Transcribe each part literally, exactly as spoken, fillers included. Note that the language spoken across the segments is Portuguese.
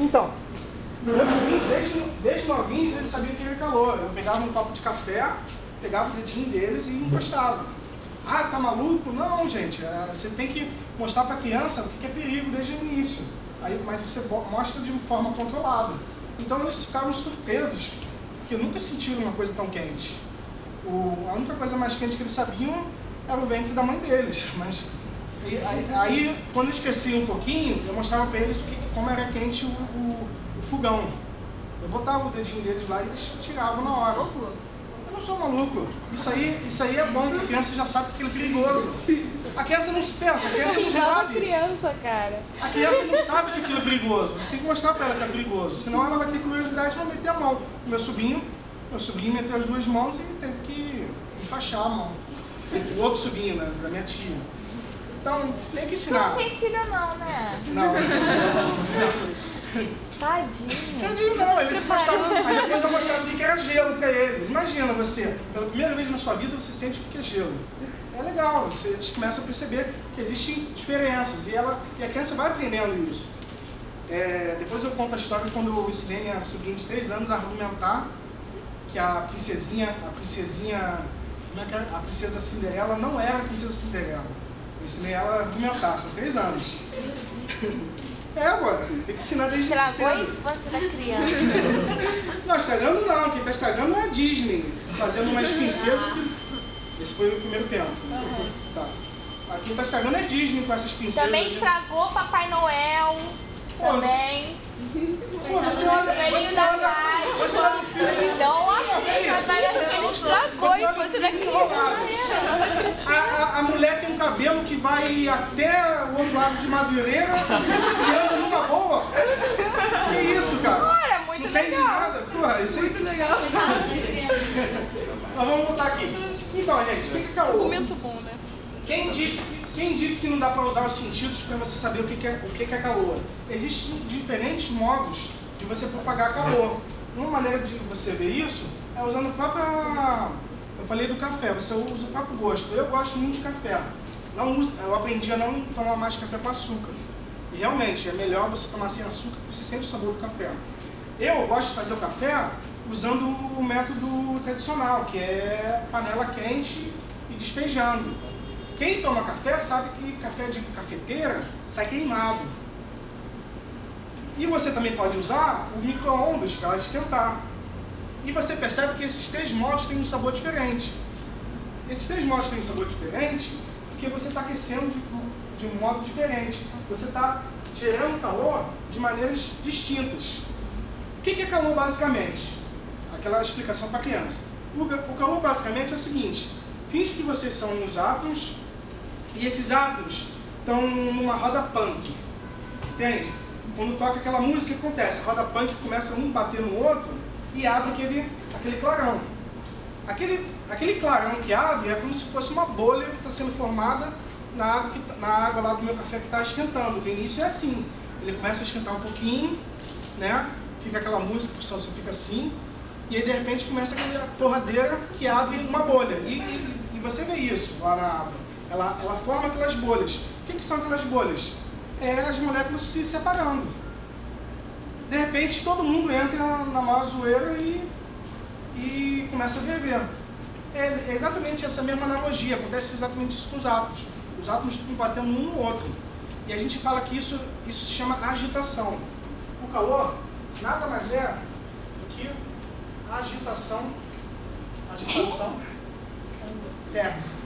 Então, meus sobrinhos, desde, desde novinhos, eles sabiam que era calor. Eu pegava um copo de café, pegava o dedinho deles e encostava. Ah, tá maluco? Não, gente. É, você tem que mostrar para a criança o que é perigo desde o início. Aí, mas você mostra de forma controlada. Então eles ficaram surpresos, porque nunca sentiram uma coisa tão quente. O, a única coisa mais quente que eles sabiam era o ventre da mãe deles. Mas e, aí, aí, quando eles cresciam um pouquinho, eu mostrava para eles que, como era quente o, o, o fogão. Eu botava o dedinho deles lá e eles tiravam na hora. Eu não sou maluco. Isso aí, isso aí é bom, porque a criança já sabe que aquilo é perigoso. A criança não se pensa, a criança não sabe. criança, cara. A criança não sabe que aquilo é perigoso. Você tem que mostrar pra ela que é perigoso. Senão ela vai ter curiosidade para meter a mão. O meu sobrinho, meu sobrinho meteu as duas mãos e teve que enfaixar a mão. O outro sobrinho, né, da minha tia. Então, tem que ensinar. Não tem filho não, né? Não. Tadinho. Tadinho não, eles mostravam. Aí depois eu mostrava o que era gelo pra eles. Imagina você, pela primeira vez na sua vida, você sente o que é gelo. É legal, você começa a perceber que existem diferenças e, ela, e a criança vai aprendendo isso. É, depois eu conto a história quando eu ensinei minha sobrinha de três anos a argumentar que a princesinha, a princesinha, como é que é? A princesa Cinderela não era a princesa Cinderela. Eu ensinei ela a argumentar com três anos. É, agora, tem que ensinar desde cedo. Estragou a infância da criança. Não, estragando não, quem está estragando é a Disney, fazendo umas princesas que... Esse foi o primeiro tempo. Uhum. Tá. Aqui quem está estragando é a Disney com essas princesas. Também estragou Papai Noel. Pô, também. Pô, você olha... Coelhinho da Páscoa. Não assim, mas parece que ele estragou a infância da criança. A, a, a mulher tem um cabelo que vai até o outro lado de Madureira e anda numa boa. Que isso, cara? Olha, é muito não legal. Não nada. Porra, isso aí... Muito legal. Mas vamos voltar aqui. Então, gente, o que é calor? Argumento bom, né? Quem disse, quem disse que não dá para usar os sentidos para você saber o que é, o que é calor? Existem diferentes modos de você propagar calor. Uma maneira de você ver isso é usando a própria... Eu falei do café, você usa o próprio gosto. Eu gosto muito de café. Não uso, eu aprendi a não tomar mais café com açúcar. E realmente, é melhor você tomar sem açúcar porque você sente o sabor do café. Eu gosto de fazer o café usando o método tradicional, que é panela quente e despejando. Quem toma café sabe que café de cafeteira sai queimado. E você também pode usar o micro-ondas para esquentar. E você percebe que esses três modos têm um sabor diferente. Esses três modos têm um sabor diferente porque você está aquecendo de, de um modo diferente. Você está gerando calor de maneiras distintas. O que é calor basicamente? Aquela explicação para a criança. O, o calor basicamente é o seguinte: finge que vocês são uns átomos e esses átomos estão numa roda punk. Entende? Quando toca aquela música, o que acontece? A roda punk começa um bater no outro e abre aquele, aquele clarão. Aquele, aquele clarão que abre é como se fosse uma bolha que está sendo formada na água, que, na água lá do meu café que está esquentando. No início é assim. Ele começa a esquentar um pouquinho, né? Fica aquela música, o som fica assim. E aí de repente começa aquela torradeira que abre uma bolha. E, e, e você vê isso lá na água. Ela, ela forma aquelas bolhas. O que, que são aquelas bolhas? É as moléculas se separando. De repente todo mundo entra na maior zoeira e, e começa a ferver. É exatamente essa mesma analogia, acontece exatamente isso com os átomos. Os átomos estão batendo um no outro. E a gente fala que isso, isso se chama agitação. O calor nada mais é do que agitação, agitação térmica.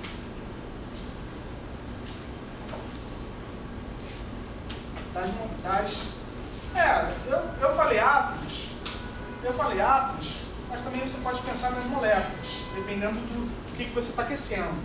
Das, das, é, eu, eu falei átomos, eu falei átomos, mas também você pode pensar nas moléculas, dependendo do, do que, que você está aquecendo.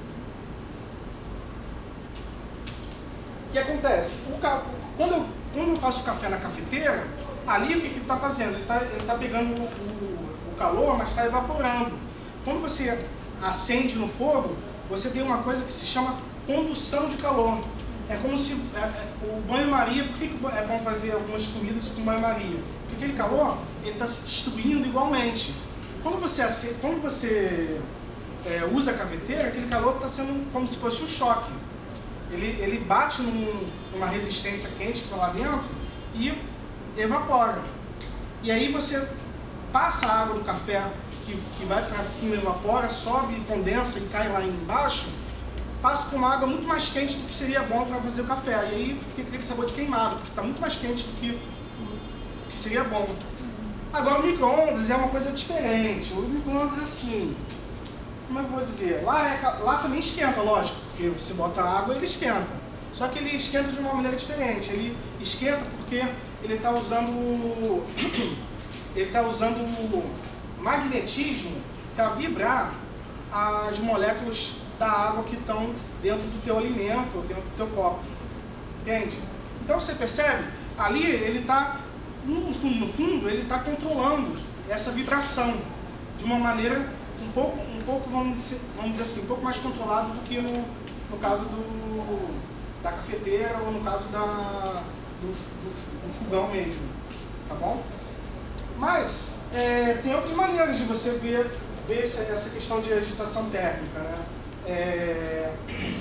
O que acontece? O, quando, eu, quando eu faço café na cafeteira, ali o que ele está fazendo? Ele está ele tá pegando o, o, o calor, mas está evaporando. Quando você acende no fogo, você tem uma coisa que se chama condução de calor. É como se é, é, o banho-maria, por que, que é bom fazer algumas comidas com banho-maria? Porque aquele calor está se distribuindo igualmente. Quando você, quando você é, usa a cafeteira, aquele calor está sendo como se fosse um choque. Ele, ele bate num, numa resistência quente para lá dentro e evapora. E aí você passa a água do café que, que vai para cima, evapora, sobe, condensa e cai lá embaixo, passa com uma água muito mais quente do que seria bom para fazer o café. E aí fica aquele sabor de queimado, porque está muito mais quente do que, do que seria bom. Agora o micro-ondas é uma coisa diferente. O micro-ondas é assim, como é que eu vou dizer? Lá, é, lá também esquenta, lógico, porque você bota água e ele esquenta. Só que ele esquenta de uma maneira diferente. Ele esquenta porque ele está usando, ele está usando magnetismo para vibrar as moléculas da água que estão dentro do teu alimento, ou dentro do teu copo. Entende? Então você percebe? Ali ele está, no fundo, no fundo, ele está controlando essa vibração de uma maneira um pouco, um pouco vamos dizer, vamos dizer assim, um pouco mais controlado do que no, no caso do, da cafeteira ou no caso da, do, do, do fogão mesmo, tá bom? Mas é, tem outras maneiras de você ver, ver essa, essa questão de agitação térmica, né? É,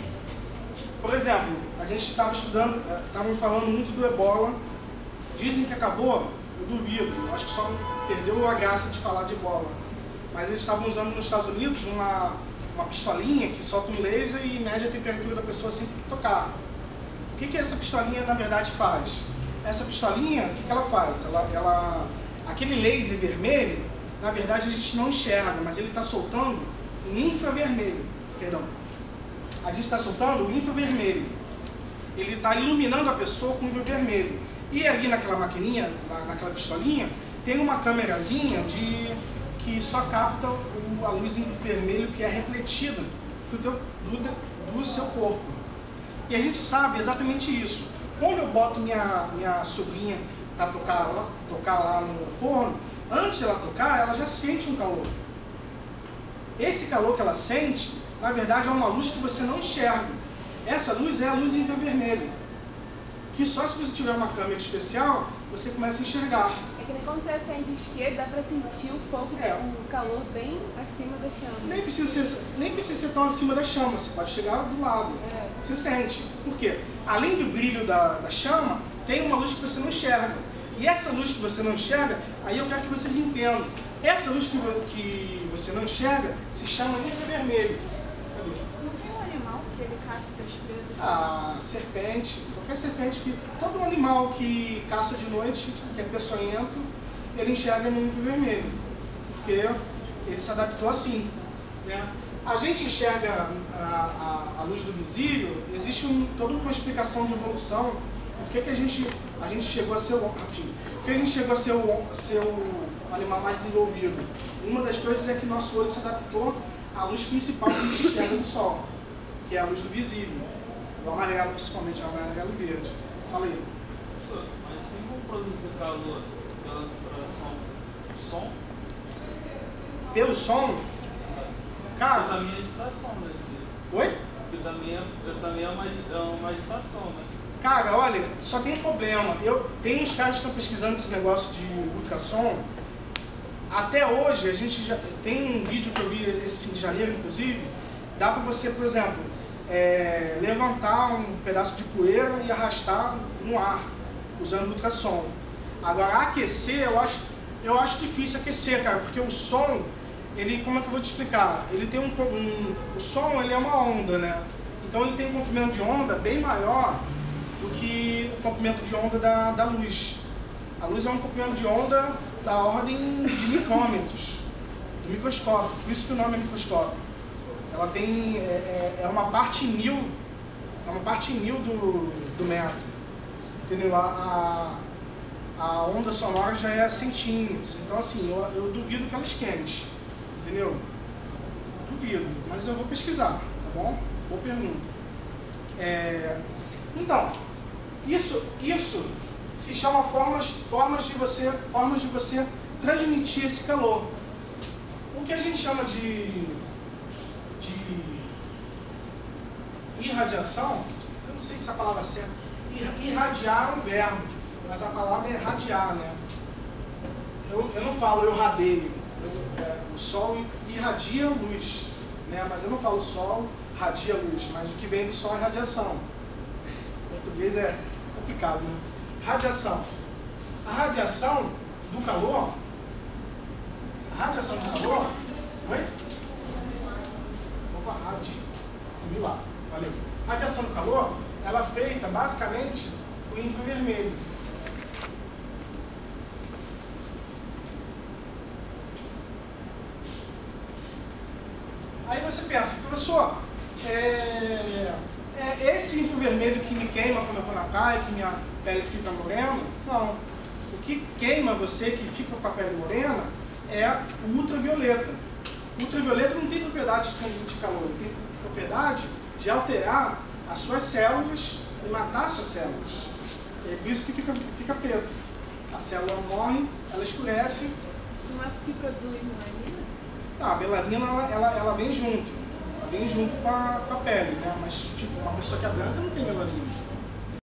por exemplo, a gente estava estudando, estavam falando muito do ebola, dizem que acabou, eu duvido, acho que só perdeu a graça de falar de ebola. Mas eles estavam usando nos Estados Unidos uma, uma pistolinha que solta um laser e mede a temperatura da pessoa sem tocar. O que, que essa pistolinha na verdade faz? Essa pistolinha, o que, que ela faz? Ela, ela, aquele laser vermelho, na verdade a gente não enxerga, mas ele está soltando um infravermelho. Perdão. A gente está soltando o infravermelho. Ele está iluminando a pessoa com o infravermelho. E ali naquela maquininha, naquela pistolinha, tem uma câmerazinha de... que só capta o, a luz infravermelho que é refletida do, teu, do, do seu corpo. E a gente sabe exatamente isso. Quando eu boto minha, minha sobrinha para tocar, lá, tocar lá no forno, antes de ela tocar, ela já sente um calor. Esse calor que ela sente, na verdade, é uma luz que você não enxerga. Essa luz é a luz infravermelho, que só se você tiver uma câmera especial, você começa a enxergar. Quando você acende esquerdo, dá pra sentir o fogo, é. o calor bem acima da chama. Nem precisa, ser, nem precisa ser tão acima da chama, você pode chegar do lado. É. Você sente. Por quê? Além do brilho da, da chama, tem uma luz que você não enxerga. E essa luz que você não enxerga, aí eu quero que vocês entendam. Essa luz que, que você não enxerga se chama infravermelho. Não tem um animal que ele caça as presas? Ah, serpente. Qualquer serpente que... Todo animal que caça de noite, que é peçonhento, ele enxerga no infravermelho. Porque ele se adaptou assim, né? A gente enxerga a, a, a luz do visível, existe um, toda uma explicação de evolução. Por que, que a, gente, a gente chegou a ser o... Rapidinho. Por que a gente chegou a ser o, a ser o animal mais desenvolvido? Uma das coisas é que nosso olho se adaptou à luz principal que a gente enxerga do sol, que é a luz do visível. O amarelo, principalmente, o amarelo e verde. Fala aí. Mas tem como produzir calor pela vibração do som? Pelo som? Cara... Porque também é agitação, né? De... Oi? Porque também é, também é, uma, é uma agitação, né? Cara, olha, só tem um problema. Eu, tem uns caras que estão pesquisando esse negócio de ultrassom. Até hoje, a gente já... Tem um vídeo que eu vi esse de janeiro, inclusive. Dá pra você, por exemplo... É, levantar um pedaço de poeira e arrastar no ar, usando ultrassom. Agora, aquecer, eu acho, eu acho difícil aquecer, cara, porque o som, ele, como é que eu vou te explicar? Ele tem um, um o som, ele é uma onda, né? Então ele tem um comprimento de onda bem maior do que o comprimento de onda da, da luz. A luz é um comprimento de onda da ordem de micrômetros, do microscópio, por isso que o nome é microscópio. Ela tem, é, é uma parte mil, é uma parte mil do, do metro, entendeu? A, a, a onda sonora já é centímetros, então assim, eu, eu duvido que ela esquente, entendeu? Duvido, mas eu vou pesquisar, tá bom? Boa pergunta. É, então, isso, isso se chama formas, formas, de você, formas de você transmitir esse calor. O que a gente chama de... de irradiação, eu não sei se a palavra é certa, irradiar é um verbo, mas a palavra é radiar, né? Eu, eu não falo eu radeio, eu, é, o sol irradia luz, né? Mas eu não falo sol radia luz, mas o que vem do sol é radiação. Em português é complicado, né? Radiação. A radiação do calor, a radiação do calor, oi? Opa, radi, vi lá, valeu. A radiação do calor, ela é feita basicamente por infravermelho. Aí você pensa, professor, é, é esse infravermelho que me queima quando eu vou na praia, que minha pele fica morena? Não. O que queima você, que fica com a pele morena, é o ultravioleta. O ultravioleta não tem propriedade de transmitir calor, ele tem propriedade de alterar as suas células e matar as suas células. É por isso que fica, fica preto. A célula morre, ela escurece. Não é que produz melanina? Não, a melanina ela, ela, ela vem junto. Ela vem junto com a, com a pele, né? Mas tipo, uma pessoa que é branca não tem melanina.